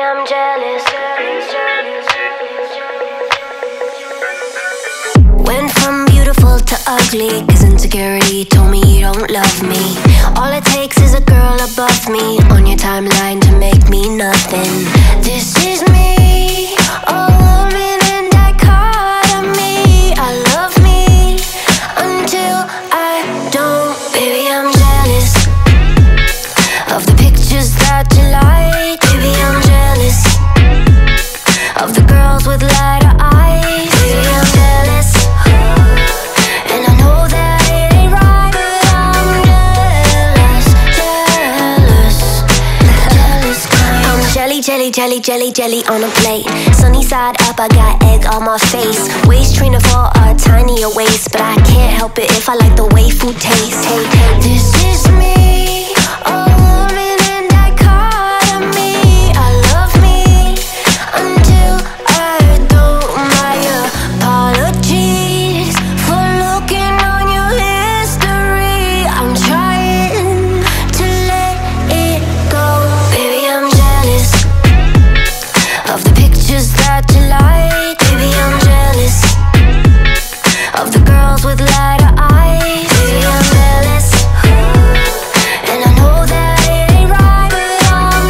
I'm jealous. Went from beautiful to ugly, cause insecurity told me you don't love me. All it takes is a girl above me on your timeline to make me nothing. This is me, a woman in dichotomy. I love me until I don't. Baby, I'm jealous of the pictures that you like. Baby, I'm jealous of the girls with lighter eyes. Baby, I'm jealous, and I know that it ain't right, but I'm jealous kind. I'm jelly on a plate. Sunny side up, I got egg on my face. Waist trainer for a tinier waist, but I can't help it if I like the way food tastes. Hey, this is me, a woman in dichotomy. I love me until I don't. My apologies for looking on your history. I'm trying to let it go. Baby, I'm jealous of the pictures that you like. Baby, I'm jealous of the girls with lighter eyes. Baby, I'm jealous, and I know that it ain't right, but I'm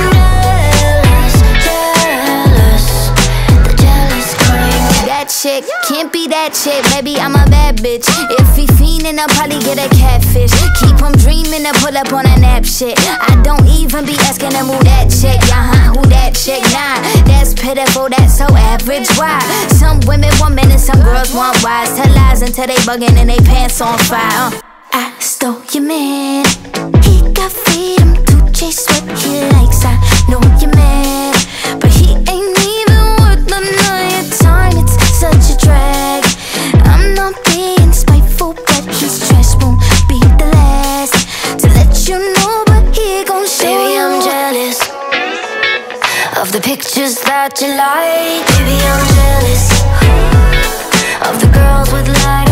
jealous, the jealous kind. That chick can't be that chick, baby, I'm a bad bitch. If he fiendin', I'll probably get a catfish. Keep him dreamin' to pull up on a nap shit. I don't even be asking him who that chick. Who that chick? Nah, that's pitiful, that's so average. Why? Some women want men and some girls want wise. Tell lies until they buggin' and they pants on fire. I stole your man. He got freedom to chase what he likes. I know you're mad, but he ain't even worth none of your time. It's such a drag. I'm not being spiteful, but his trash won't be the last to let you know, but he gon' show Baby, you. I'm jealous of the pictures that you like. Baby, I'm jealous of the girls with light